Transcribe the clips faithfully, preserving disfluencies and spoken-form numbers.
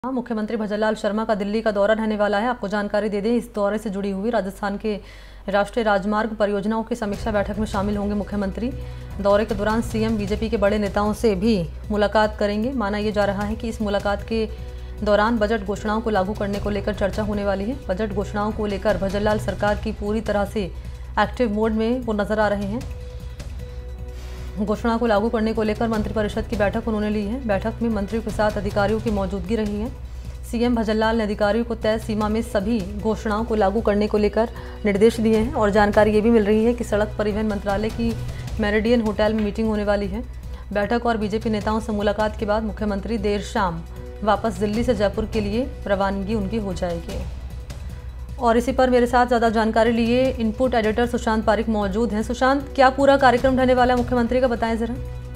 हाँ, मुख्यमंत्री भजनलाल शर्मा का दिल्ली का दौरा रहने वाला है। आपको जानकारी दे दें, इस दौरे से जुड़ी हुई राजस्थान के राष्ट्रीय राजमार्ग परियोजनाओं की समीक्षा बैठक में शामिल होंगे मुख्यमंत्री। दौरे के दौरान सीएम बीजेपी के बड़े नेताओं से भी मुलाकात करेंगे। माना यह जा रहा है कि इस मुलाकात के दौरान बजट घोषणाओं को लागू करने को लेकर चर्चा होने वाली है। बजट घोषणाओं को लेकर भजनलाल सरकार की पूरी तरह से एक्टिव मोड में वो नजर आ रहे हैं। घोषणा को लागू करने को लेकर मंत्रिपरिषद की बैठक उन्होंने ली है। बैठक में मंत्रियों के साथ अधिकारियों की मौजूदगी रही है। सीएम भजनलाल ने अधिकारियों को तय सीमा में सभी घोषणाओं को लागू करने को लेकर निर्देश दिए हैं और जानकारी ये भी मिल रही है कि सड़क परिवहन मंत्रालय की मेरिडियन होटल में मीटिंग होने वाली है। बैठक और बीजेपी नेताओं से मुलाकात के बाद मुख्यमंत्री देर शाम वापस दिल्ली से जयपुर के लिए रवानगी उनकी हो जाएगी। और इसी पर मेरे साथ ज़्यादा जानकारी लिए इनपुट एडिटर सुशांत पारिक मौजूद हैं। सुशांत, क्या पूरा कार्यक्रम रहने वाला है मुख्यमंत्री का, बताएं जरा।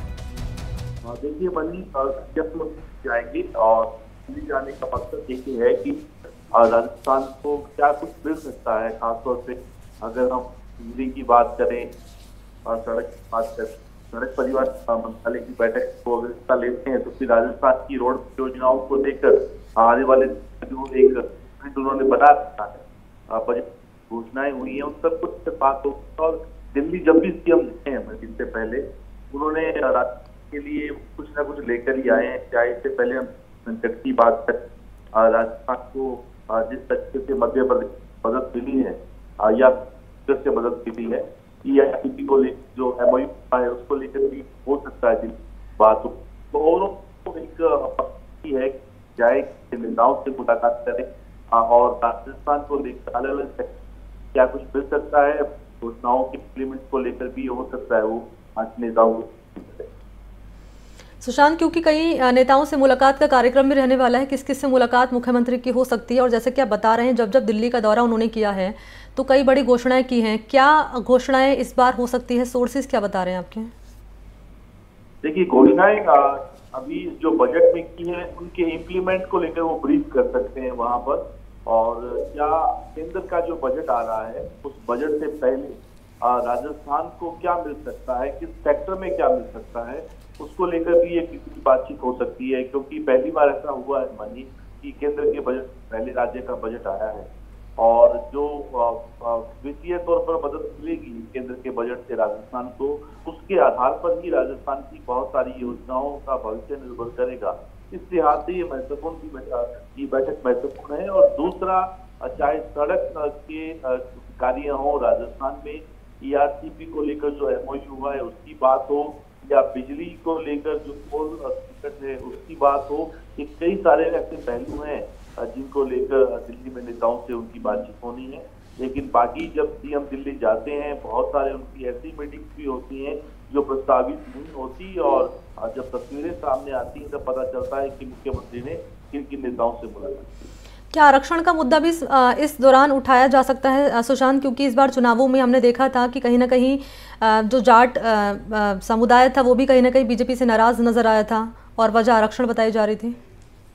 देखिए बनी जाएंगी और दिल्ली जाने का मकसद यही है कि राजस्थान को क्या कुछ मिल सकता है, खासतौर से अगर हम दिल्ली की बात करें और सड़क की बात करें, सड़क परिवहन मंत्रालय की बैठक को अगर हिस्सा लेते हैं तो फिर राजस्थान की रोड योजनाओं को लेकर आने वाले जो एक उन्होंने बना रखा है, बजट घोषणाएं हुई हैं, उन सब कुछ बात हो। और दिल्ली जब भी सीएम हैं इससे पहले उन्होंने राज्य के लिए कुछ ना कुछ लेकर ही आए हैं। चाहे इससे पहले हम संकट की बात करें, राजस्थान को जिस तरीके से मध्य प्रदेश मदद मिली है या से मदद मिली है, ईआरसीपी को लेकर जो एमओयू है उसको लेकर भी हो सकता है बात हो। तो और एक है जाए नेताओं से मुलाकात करें और राजस्थान को लेकर अलग अलग क्या कुछ मिल सकता है, घोषणाओं के इम्प्लीमेंट को लेकर भी हो सकता है वो नेताओं को। सुशांत, क्योंकि कई नेताओं से मुलाकात का कार्यक्रम भी रहने वाला है, किस किस से मुलाकात मुख्यमंत्री की हो सकती है? और जैसे कि आप बता रहे हैं, जब जब दिल्ली का दौरा उन्होंने किया है तो कई बड़ी घोषणाएं की हैं। क्या घोषणाएं इस बार हो सकती है? सोर्सेज क्या बता रहे हैं आपके? देखिए, घोषणाएं अभी जो बजट में की है उनके इम्प्लीमेंट को लेकर वो ब्रीफ कर सकते हैं वहां पर। और क्या केंद्र का जो बजट आ रहा है उस बजट से पहले राजस्थान को क्या मिल सकता है, किस सेक्टर में क्या मिल सकता है, उसको लेकर भी एक किसी की बातचीत हो सकती है। क्योंकि पहली बार ऐसा हुआ है मनी कि केंद्र के बजट पहले राज्य का बजट आया है और जो वित्तीय तौर पर मदद मिलेगी केंद्र के बजट से राजस्थान को, उसके आधार पर ही राजस्थान की बहुत सारी योजनाओं का भविष्य निर्भर करेगा। इस लिहाज से ये महत्वपूर्ण की बैठक महत्वपूर्ण है। और दूसरा, चाहे सड़क के कार्य हो राजस्थान में, ईआरसीपी को लेकर जो एमओयू हुआ है उसकी बात हो, या बिजली को लेकर जो कोल टिकट है उसकी बात हो, ये कई सारे ऐसे पहलू हैं जिनको लेकर दिल्ली में नेताओं से उनकी बातचीत होनी है। लेकिन बाकी जब सीएम दिल्ली जाते हैं, बहुत सारे उनकी ऐसी मीटिंग्स भी होती हैं जो प्रस्तावित नहीं होती और जब तस्वीरें सामने आती हैं तब पता चलता है कि मुख्यमंत्री ने किन किन नेताओं से मुलाकात की। क्या आरक्षण का मुद्दा भी इस दौरान उठाया जा सकता है सुशांत? क्योंकि इस बार चुनावों में हमने देखा था कि कहीं ना कहीं जो जाट समुदाय था वो भी कहीं ना कहीं बीजेपी से नाराज नजर आया था और वजह आरक्षण बताई जा रही थी।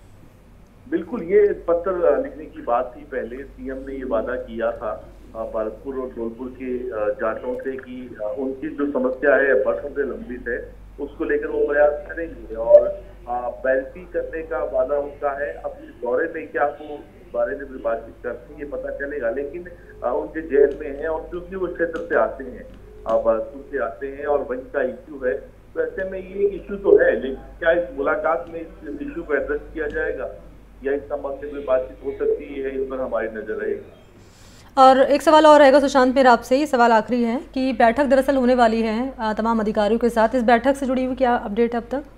बिल्कुल, ये पत्र लिखने की बात थी। पहले सीएम ने ये वादा किया था भरतपुर और धौलपुर के जाटों से कि उनकी जो समस्या है वर्षों से लंबित है उसको लेकर वो प्रयास करेंगे और बैलती करने का वादा उनका है। अब इस दौरे में क्या वो इस बारे में भी बातचीत करते हैं ये पता चलेगा, लेकिन उनके जेल में है और क्योंकि वो क्षेत्र से आते हैं, भरतपुर से आते हैं और वहीं का इश्यू है, तो ऐसे में ये इश्यू तो है। लेकिन क्या इस मुलाकात में इस इश्यू को एड्रेस किया जाएगा या इस संबंध में कोई बातचीत हो सकती है, इस पर हमारी नजर रहेगी। और एक सवाल और रहेगा सुशांत मेरा आपसे, ये सवाल आखिरी है कि बैठक दरअसल होने वाली है तमाम अधिकारियों के साथ, इस बैठक से जुड़ी हुई क्या अपडेट है अब तक?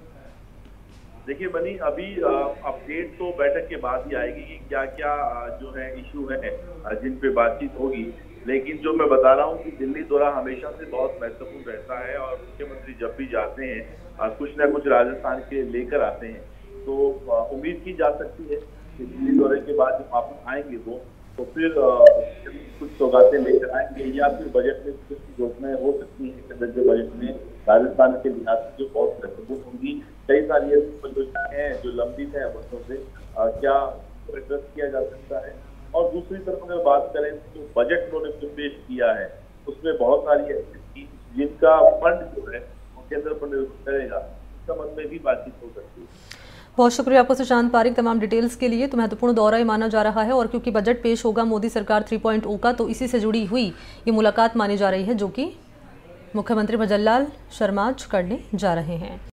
देखिए बनी, अभी अपडेट तो बैठक के बाद ही आएगी कि क्या क्या जो है इशू है जिन पे बातचीत होगी। लेकिन जो मैं बता रहा हूँ कि दिल्ली दौरा हमेशा से बहुत महत्वपूर्ण रहता है और मुख्यमंत्री जब भी जाते हैं कुछ ना कुछ राजस्थान के लेकर आते हैं, तो उम्मीद की जा सकती है कि दिल्ली दौरे के बाद जब वापस आएंगे वो तो फिर कुछ सौगातें लेकर आएंगे या फिर बजट में कुछ घोषणाएं हो सकती है केंद्र के बजट में राजस्थान के लिहाज से जो बहुत महत्वपूर्ण होंगी। कई सारी ऐसी परियोजनाएं हैं जो लंबित है वर्षों से, क्या एड्रेस किया जा सकता है। और दूसरी तरफ अगर बात करें तो बजट उन्होंने जो पेश किया है उसमें बहुत सारी ऐसी जिनका फंड जो है वो केंद्र पर निर्भर करेगा, इस संबंध में भी बातचीत हो सकती है। बहुत शुक्रिया आपको सुशांत पारिक तमाम डिटेल्स के लिए। तो महत्वपूर्ण दौरा ये माना जा रहा है और क्योंकि बजट पेश होगा मोदी सरकार थ्री पॉइंट ओ का, तो इसी से जुड़ी हुई ये मुलाकात मानी जा रही है जो कि मुख्यमंत्री भजनलाल शर्मा करने जा रहे हैं।